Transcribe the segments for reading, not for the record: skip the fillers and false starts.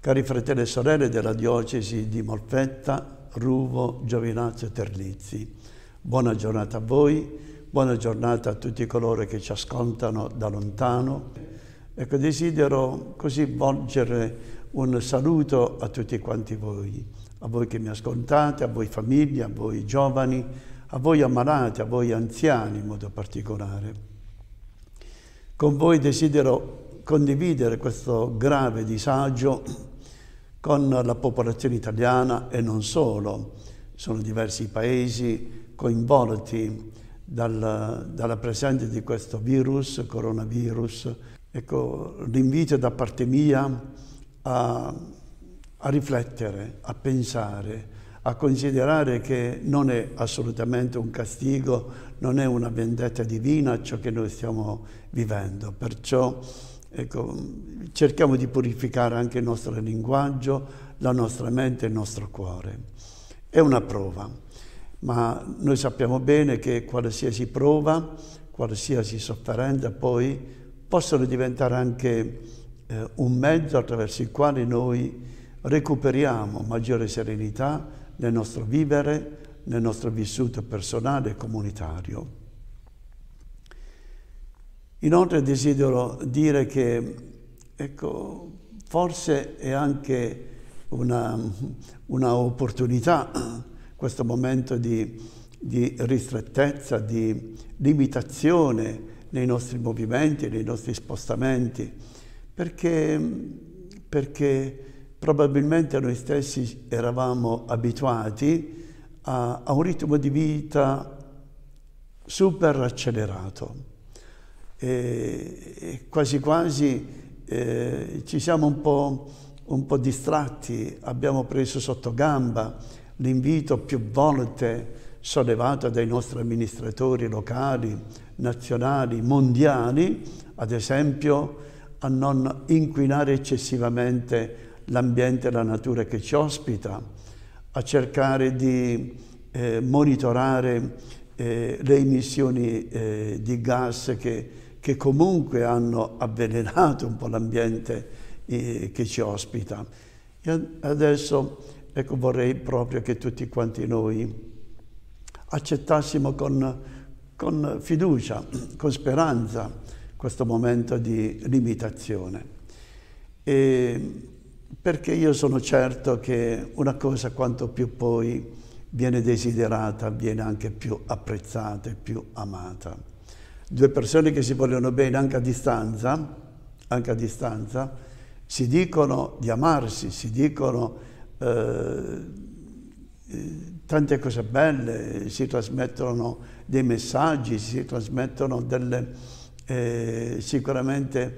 Cari fratelli e sorelle della diocesi di Molfetta, Ruvo, Giovinazzo e Terlizzi, buona giornata a voi, buona giornata a tutti coloro che ci ascoltano da lontano. Ecco, desidero così volgere un saluto a tutti quanti voi, a voi che mi ascoltate, a voi famiglie, a voi giovani, a voi ammalati, a voi anziani in modo particolare. Con voi desidero condividere questo grave disagio con la popolazione italiana e non solo. Sono diversi paesi coinvolti dalla presenza di questo virus, coronavirus. Ecco, l'invito da parte mia a riflettere, a pensare, a considerare che non è assolutamente un castigo, non è una vendetta divina ciò che noi stiamo vivendo. Perciò ecco, cerchiamo di purificare anche il nostro linguaggio, la nostra mente e il nostro cuore. È una prova, ma noi sappiamo bene che qualsiasi prova, qualsiasi sofferenza poi possono diventare anche un mezzo attraverso il quale noi recuperiamo maggiore serenità nel nostro vivere, nel nostro vissuto personale e comunitario. Inoltre desidero dire che, ecco, forse è anche una opportunità questo momento di ristrettezza, di limitazione nei nostri movimenti, nei nostri spostamenti, perché probabilmente noi stessi eravamo abituati a un ritmo di vita super accelerato. E quasi quasi ci siamo un po' distratti, abbiamo preso sotto gamba l'invito più volte sollevato dai nostri amministratori locali, nazionali, mondiali, ad esempio a non inquinare eccessivamente l'ambiente e la natura che ci ospita, a cercare di monitorare le emissioni di gas che comunque hanno avvelenato un po' l'ambiente che ci ospita. E adesso ecco, vorrei proprio che tutti quanti noi accettassimo con fiducia, con speranza, questo momento di limitazione. Perché io sono certo che una cosa quanto più poi viene desiderata, viene anche più apprezzata e più amata. Due persone che si vogliono bene anche a distanza, si dicono di amarsi, si dicono tante cose belle, si trasmettono dei messaggi, si trasmettono sicuramente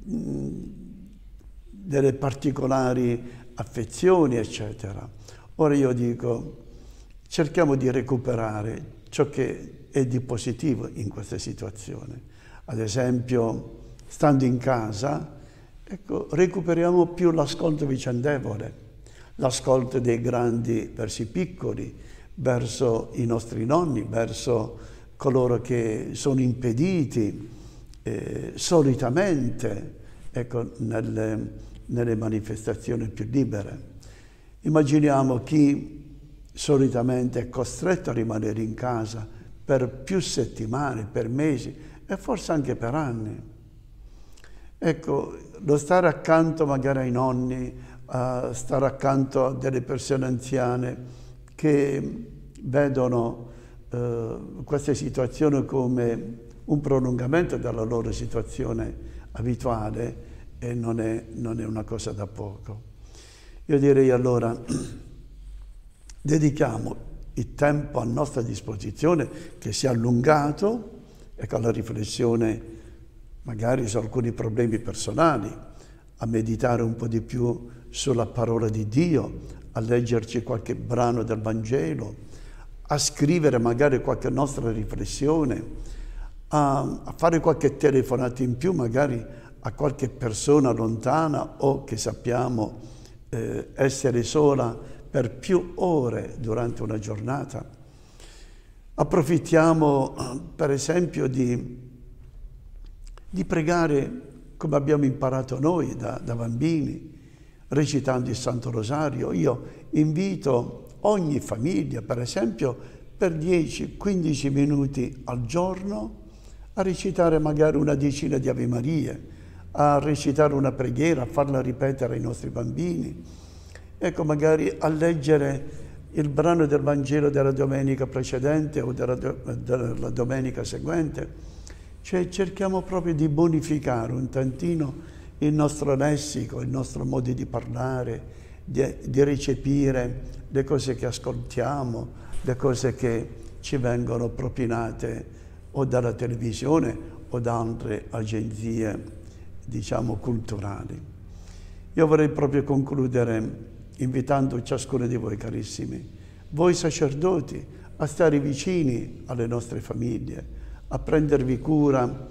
delle particolari affezioni, eccetera. Ora io dico, cerchiamo di recuperare ciò che è di positivo in questa situazione. Ad esempio, stando in casa, ecco, recuperiamo più l'ascolto vicendevole, l'ascolto dei grandi verso i piccoli, verso i nostri nonni, verso coloro che sono impediti solitamente, ecco, nelle manifestazioni più libere. Immaginiamo chi solitamente è costretto a rimanere in casa per più settimane, per mesi e forse anche per anni. Ecco, lo stare accanto magari ai nonni, stare accanto a delle persone anziane che vedono queste situazioni come un prolungamento della loro situazione abituale e non è una cosa da poco. Io direi allora, dedichiamo il tempo a nostra disposizione che sia allungato, ecco, alla riflessione magari su alcuni problemi personali, a meditare un po' di più sulla parola di Dio, a leggerci qualche brano del Vangelo, a scrivere magari qualche nostra riflessione, a fare qualche telefonata in più magari a qualche persona lontana o che sappiamo essere sola per più ore durante una giornata. Approfittiamo per esempio di pregare come abbiamo imparato noi da bambini, recitando il Santo Rosario. Io invito ogni famiglia, per esempio, per 10-15 minuti al giorno a recitare magari una decina di Ave Marie, a recitare una preghiera, a farla ripetere ai nostri bambini. Ecco, magari a leggere il brano del Vangelo della domenica precedente o della domenica seguente. Cioè cerchiamo proprio di bonificare un tantino il nostro lessico, il nostro modo di parlare, di recepire le cose che ascoltiamo, le cose che ci vengono propinate o dalla televisione o da altre agenzie, diciamo, culturali. Io vorrei proprio concludere invitando ciascuno di voi, carissimi, voi sacerdoti, a stare vicini alle nostre famiglie, a prendervi cura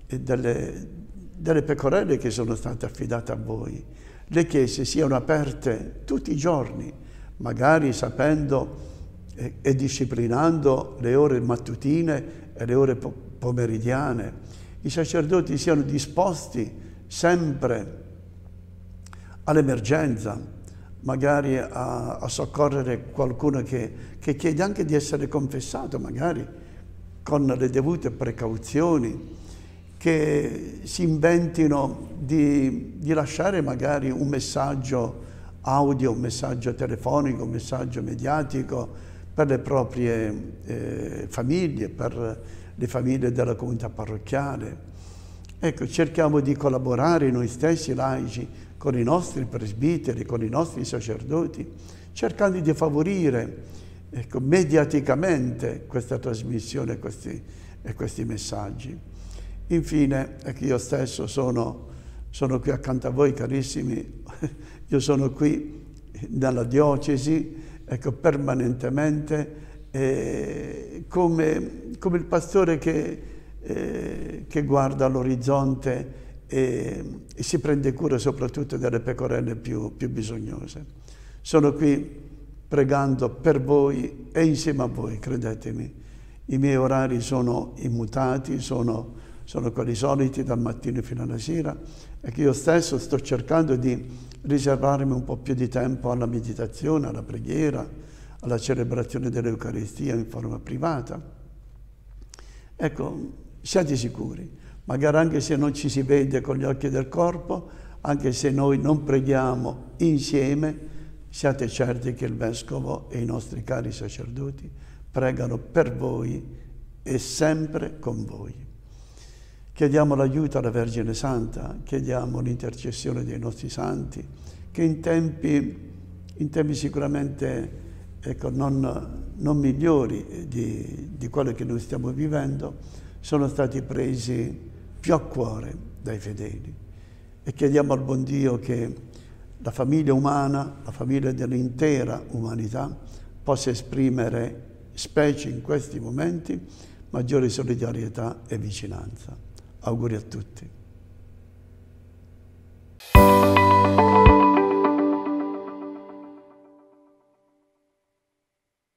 delle pecorelle che sono state affidate a voi. Le chiese siano aperte tutti i giorni, magari sapendo e disciplinando le ore mattutine e le ore pomeridiane. I sacerdoti siano disposti sempre all'emergenza, magari a soccorrere qualcuno che chiede anche di essere confessato, magari con le dovute precauzioni, che si inventino di lasciare magari un messaggio audio, un messaggio telefonico, un messaggio mediatico per le proprie famiglie, per le famiglie della comunità parrocchiale. Ecco, cerchiamo di collaborare noi stessi laici con i nostri presbiteri, con i nostri sacerdoti, cercando di favorire, ecco, mediaticamente questa trasmissione e questi messaggi. Infine, ecco, io stesso sono qui accanto a voi, carissimi. Io sono qui nella diocesi, ecco, permanentemente, come il pastore che guarda all'orizzonte e si prende cura soprattutto delle pecorelle più bisognose. Sono qui pregando per voi e insieme a voi, credetemi. I miei orari sono immutati, sono quelli soliti dal mattino fino alla sera, e che io stesso sto cercando di riservarmi un po' più di tempo alla meditazione, alla preghiera, alla celebrazione dell'Eucaristia in forma privata. Ecco, siate sicuri, magari anche se non ci si vede con gli occhi del corpo, anche se noi non preghiamo insieme, siate certi che il Vescovo e i nostri cari sacerdoti pregano per voi e sempre con voi. Chiediamo l'aiuto alla Vergine Santa, chiediamo l'intercessione dei nostri santi, che in tempi sicuramente, ecco, non migliori di quello che noi stiamo vivendo, sono stati presi più a cuore dai fedeli. E chiediamo al buon Dio che la famiglia umana, la famiglia dell'intera umanità, possa esprimere, specie in questi momenti, maggiore solidarietà e vicinanza. Auguri a tutti.